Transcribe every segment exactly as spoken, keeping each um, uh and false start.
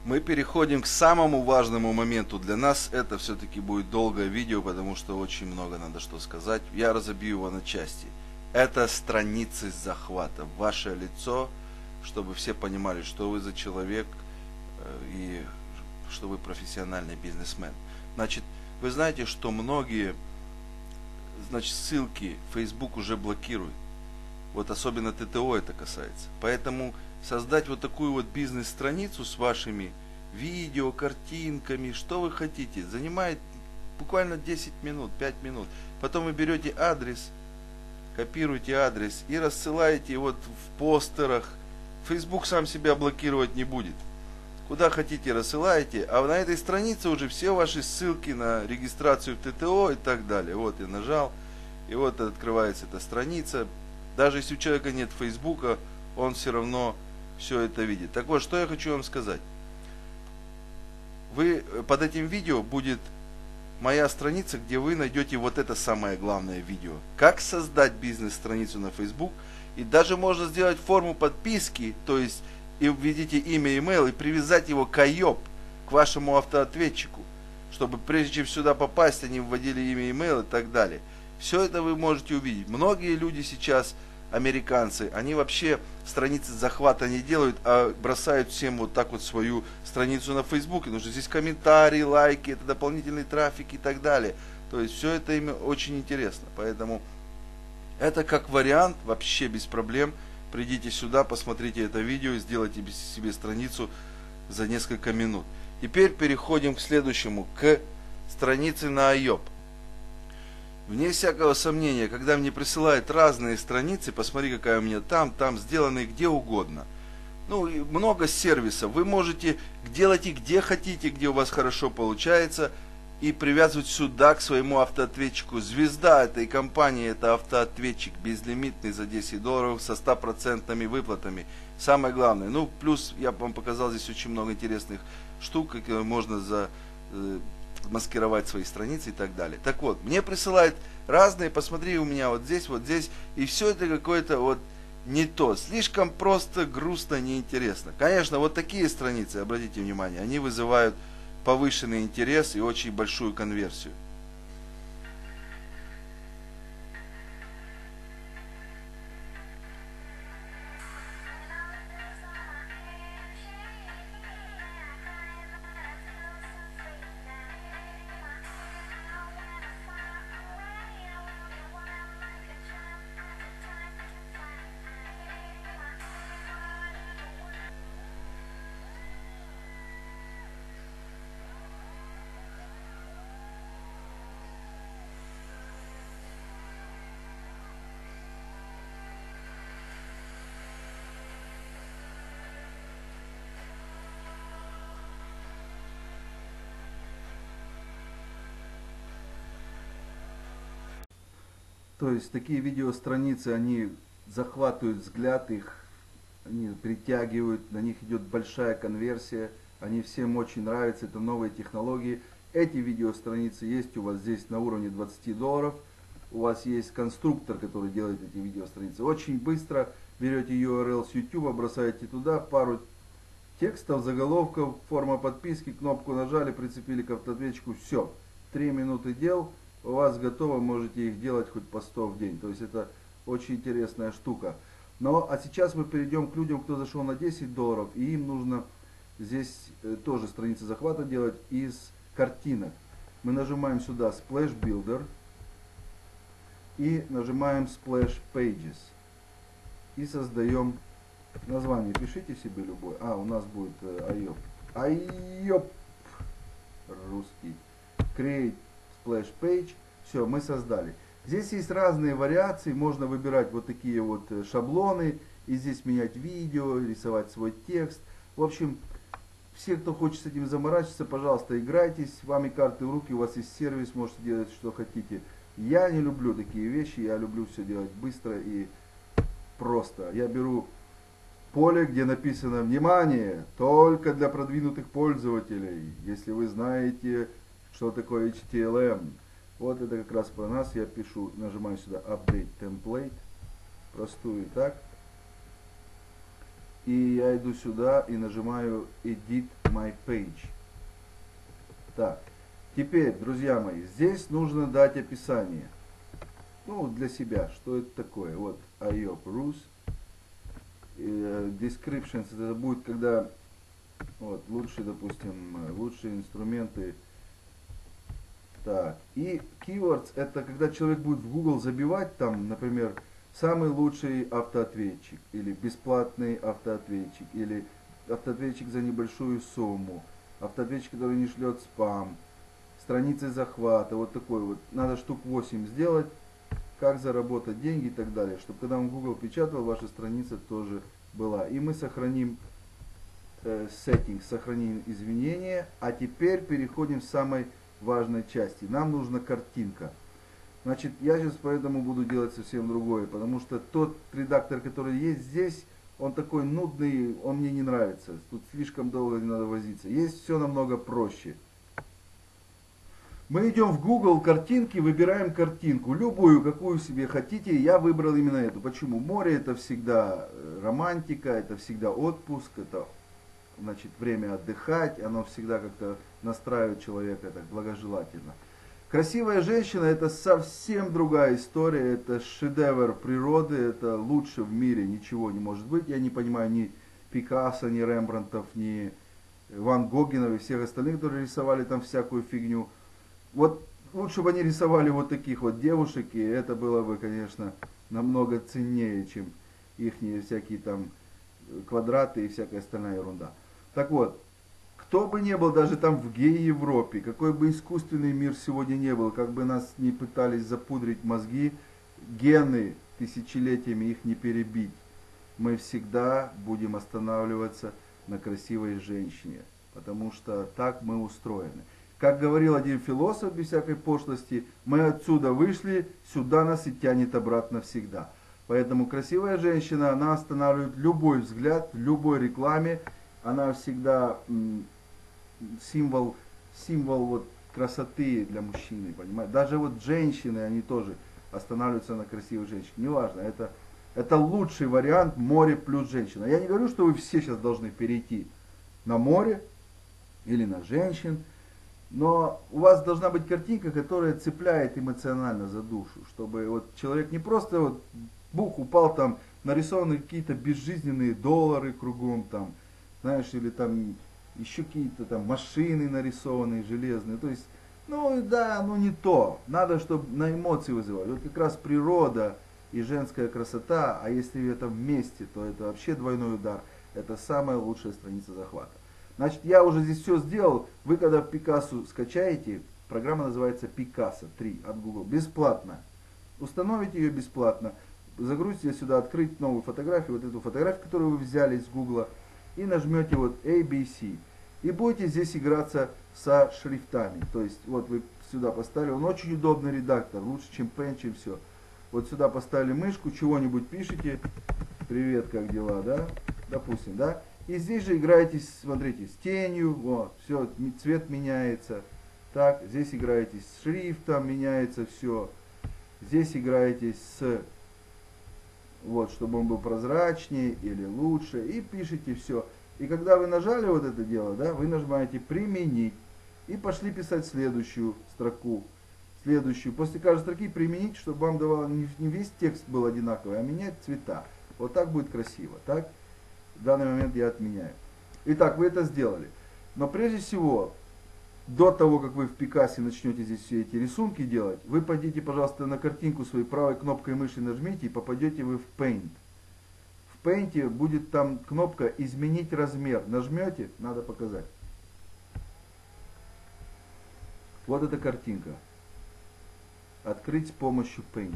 Мы переходим к самому важному моменту. Для нас это все-таки будет долгое видео, потому что очень много надо что сказать. Я разобью его на части. Это страницы захвата. Ваше лицо, чтобы все понимали, что вы за человек и что вы профессиональный бизнесмен. Значит, вы знаете, что многие, значит, ссылки Facebook уже блокирует. Вот особенно тэ тэ о это касается. Поэтому создать вот такую вот бизнес-страницу с вашими видео, картинками, что вы хотите, занимает буквально десять минут, пять минут. Потом вы берете адрес, копируете адрес и рассылаете вот в постерах. Facebook сам себя блокировать не будет. Куда хотите рассылаете, а на этой странице уже все ваши ссылки на регистрацию в тэ тэ о и так далее. Вот я нажал, и вот открывается эта страница. Даже если у человека нет Фейсбука, он все равно все это видит. Так вот, что я хочу вам сказать. Вы, под этим видео будет моя страница, где вы найдете вот это самое главное видео. Как создать бизнес-страницу на Facebook. И даже можно сделать форму подписки, то есть и введите имя, имейл и привязать его к айоп, к вашему автоответчику, чтобы прежде чем сюда попасть, они вводили имя, имейл и так далее. Все это вы можете увидеть. Многие люди сейчас, американцы, они вообще страницы захвата не делают, а бросают всем вот так вот свою страницу на Фейсбуке, потому что здесь комментарии, лайки, это дополнительный трафик и так далее. То есть все это им очень интересно. Поэтому это как вариант вообще без проблем. Придите сюда, посмотрите это видео и сделайте себе страницу за несколько минут. Теперь переходим к следующему, к странице на айоп. Вне всякого сомнения, когда мне присылают разные страницы, посмотри, какая у меня там, там, сделанные где угодно. Ну, много сервисов. Вы можете делать и где хотите, где у вас хорошо получается, и привязывать сюда к своему автоответчику. Звезда этой компании – это автоответчик безлимитный за десять долларов со стопроцентными выплатами. Самое главное. Ну, плюс я вам показал здесь очень много интересных штук, как можно за... маскировать свои страницы и так далее. Так вот, мне присылают разные, посмотри у меня вот здесь, вот здесь, и все это какое-то вот не то, слишком просто, грустно, неинтересно. Конечно, вот такие страницы, обратите внимание, они вызывают повышенный интерес и очень большую конверсию. То есть такие видеостраницы, они захватывают взгляд, их они притягивают, на них идет большая конверсия, они всем очень нравятся, это новые технологии. Эти видеостраницы есть у вас здесь на уровне двадцати долларов. У вас есть конструктор, который делает эти видеостраницы. Очень быстро берете ю ар эл с YouTube, бросаете туда пару текстов, заголовков, форма подписки, кнопку нажали, прицепили к автоответчику, все. Три минуты дел. У вас готово, можете их делать хоть по сто в день. То есть это очень интересная штука. Но а сейчас мы перейдем к людям, кто зашел на десять долларов, и им нужно здесь э, тоже страницы захвата делать из картинок. Мы нажимаем сюда Splash Builder и нажимаем Splash Pages. И создаем название. Пишите себе любое. А, у нас будет э, айоп. айоп. Русский. Create Splash Page. Все, мы создали. Здесь есть разные вариации. Можно выбирать вот такие вот шаблоны. И здесь менять видео, рисовать свой текст. В общем, все, кто хочет с этим заморачиваться, пожалуйста, играйтесь. С вами карты в руки. У вас есть сервис, можете делать, что хотите. Я не люблю такие вещи. Я люблю все делать быстро и просто. Я беру поле, где написано «Внимание! Только для продвинутых пользователей». Если вы знаете, что такое эйч ти эл эм. Вот это как раз про нас. Я пишу, нажимаю сюда Update Template. Простую так. И я иду сюда и нажимаю Edit My Page. Так, теперь, друзья мои, здесь нужно дать описание. Ну, для себя, что это такое. Вот, ай о пи Rus. Descriptions, это будет, когда вот, лучшие, допустим, лучшие инструменты. Так, и keywords, это когда человек будет в Google забивать там, например, самый лучший автоответчик, или бесплатный автоответчик, или автоответчик за небольшую сумму, автоответчик, который не шлет спам, страницы захвата, вот такой вот. Надо штук восемь сделать, как заработать деньги и так далее, чтобы когда он Google печатал, ваша страница тоже была. И мы сохраним э, settings, сохраним изменения, а теперь переходим к самой важной части. Нам нужна картинка. Значит, я сейчас поэтому буду делать совсем другое, потому что тот редактор, который есть здесь, он такой нудный, он мне не нравится. Тут слишком долго не надо возиться. Есть все намного проще. Мы идем в Google картинки, выбираем картинку, любую, какую себе хотите. Я выбрал именно эту. Почему? Море — это всегда романтика, это всегда отпуск, это, значит, время отдыхать, оно всегда как-то настраивает человека так благожелательно. Красивая женщина — это совсем другая история, это шедевр природы, это лучше в мире ничего не может быть. Я не понимаю ни Пикассо, ни Рембрандтов, ни Ван Гогенов и всех остальных, которые рисовали там всякую фигню. Вот лучше бы они рисовали вот таких вот девушек, и это было бы, конечно, намного ценнее, чем их всякие там квадраты и всякая остальная ерунда. Так вот, кто бы ни был даже там в гей-Европе, какой бы искусственный мир сегодня не был, как бы нас не пытались запудрить мозги, гены тысячелетиями их не перебить. Мы всегда будем останавливаться на красивой женщине, потому что так мы устроены. Как говорил один философ, без всякой пошлости, мы отсюда вышли, сюда нас и тянет обратно всегда. Поэтому красивая женщина, она останавливает любой взгляд в любой рекламе, она всегда символ, символ вот красоты для мужчины, понимаете? Даже вот женщины, они тоже останавливаются на красивой женщине. Неважно, это, это лучший вариант море плюс женщина. Я не говорю, что вы все сейчас должны перейти на море или на женщин, но у вас должна быть картинка, которая цепляет эмоционально за душу, чтобы вот человек не просто вот бух упал, там нарисованы какие-то безжизненные доллары кругом, там, знаешь, или там еще какие-то там машины нарисованные, железные. То есть, ну да, ну не то. Надо, чтобы на эмоции вызывать. Вот как раз природа и женская красота, а если это вместе, то это вообще двойной удар. Это самая лучшая страница захвата. Значит, я уже здесь все сделал. Вы когда Пикассо скачаете, программа называется Пикассо три от Google, бесплатно. Установите ее бесплатно. Загрузите сюда, открыть новую фотографию, вот эту фотографию, которую вы взяли из Google, и нажмете вот A B C. И будете здесь играться со шрифтами. То есть, вот вы сюда поставили, он очень удобный редактор, лучше, чем Paint, чем все. Вот сюда поставили мышку, чего-нибудь пишите. Привет, как дела, да? Допустим, да? И здесь же играете, смотрите, с тенью, вот, все, цвет меняется. Так, здесь играете с шрифтом, меняется все. Здесь играете с, вот, чтобы он был прозрачнее или лучше. И пишите все. И когда вы нажали вот это дело, да, вы нажимаете «Применить». И пошли писать следующую строку. Следующую. После каждой строки применить, чтобы вам давало не весь текст был одинаковый, а менять цвета. Вот так будет красиво. Так? В данный момент я отменяю. Итак, вы это сделали. Но прежде всего, до того, как вы в Пикассо начнете здесь все эти рисунки делать, вы пойдите, пожалуйста, на картинку своей правой кнопкой мыши нажмите и попадете вы в Paint. В Paint будет там кнопка «Изменить размер». Нажмете, надо показать. Вот эта картинка. Открыть с помощью Paint.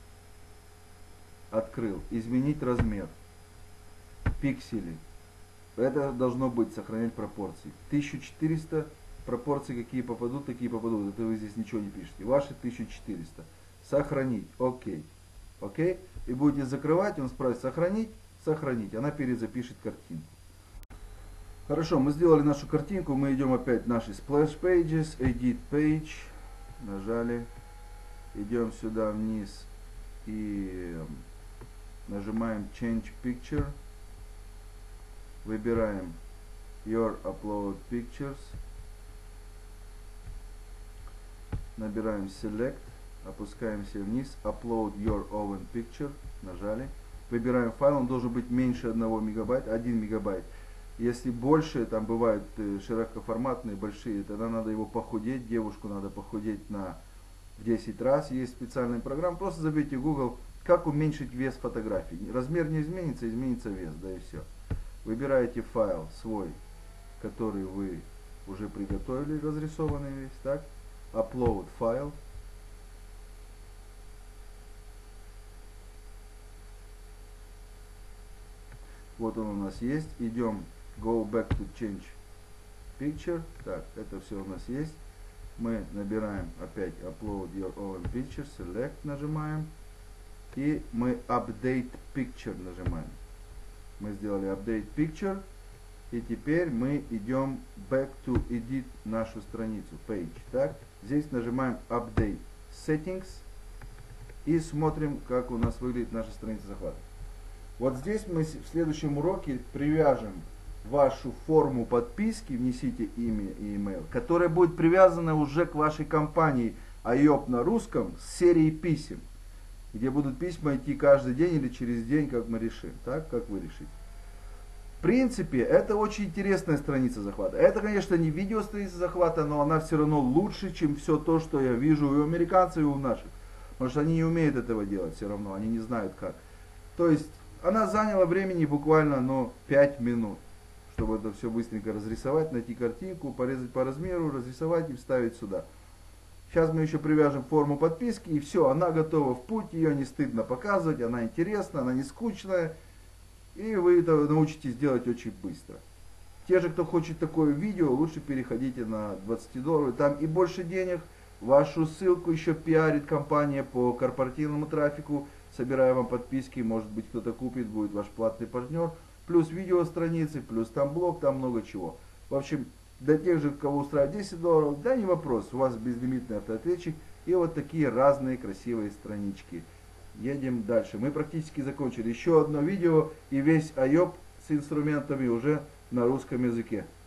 Открыл. Изменить размер. Пиксели. Это должно быть сохранять пропорции. тысяча четыреста пропорции какие попадут, такие попадут. Это вы здесь ничего не пишете. Ваши тысяча четыреста. Сохранить. Окей. Окей. И будете закрывать, он спросит сохранить. Сохранить. Она перезапишет картинку. Хорошо, мы сделали нашу картинку. Мы идем опять в наши Splash Pages. Edit Page. Нажали. Идем сюда вниз. И нажимаем Change Picture. выбираем Your Upload Pictures, набираем Select, опускаемся вниз, Upload Your Own Picture, нажали, выбираем файл, он должен быть меньше одного мегабайта, один мегабайт. Если больше, там бывают широкоформатные, большие, тогда надо его похудеть, девушку надо похудеть на десять раз. Есть специальная программа, просто забейте в Google, как уменьшить вес фотографий. Размер не изменится, изменится вес, да и все. Выбираете файл свой, который вы уже приготовили, разрисованный весь, так. Upload файл. Вот он у нас есть. Идем Go back to change picture. Так, это все у нас есть. Мы набираем опять Upload your own picture. Select нажимаем. И мы Update picture нажимаем. Мы сделали Update picture. И теперь мы идем back to edit нашу страницу. Page. Так, здесь нажимаем Update settings. И смотрим, как у нас выглядит наша страница захвата. Вот здесь мы в следующем уроке привяжем вашу форму подписки, внесите имя и email, которая будет привязана уже к вашей компании айоп на русском с серией писем, где будут письма идти каждый день или через день, как мы решим, так, как вы решите. В принципе, это очень интересная страница захвата. Это, конечно, не видео страница захвата, но она все равно лучше, чем все то, что я вижу и у американцев, и у наших. Потому что они не умеют этого делать все равно, они не знают как. То есть, она заняла времени буквально, ну, пять минут, чтобы это все быстренько разрисовать, найти картинку, порезать по размеру, разрисовать и вставить сюда. Сейчас мы еще привяжем форму подписки, и все, она готова в путь, ее не стыдно показывать, она интересна, она не скучная, и вы это научитесь делать очень быстро. Те же, кто хочет такое видео, лучше переходите на двадцать долларов, там и больше денег, вашу ссылку еще пиарит компания по корпоративному трафику, собирая вам подписки, может быть кто-то купит, будет ваш платный партнер, плюс видео страницы, плюс там блог, там много чего. В общем, для тех же, кого устраивает десять долларов, да не вопрос, у вас безлимитный автоответчик и вот такие разные красивые странички. Едем дальше. Мы практически закончили. Еще одно видео и весь айоп с инструментами уже на русском языке.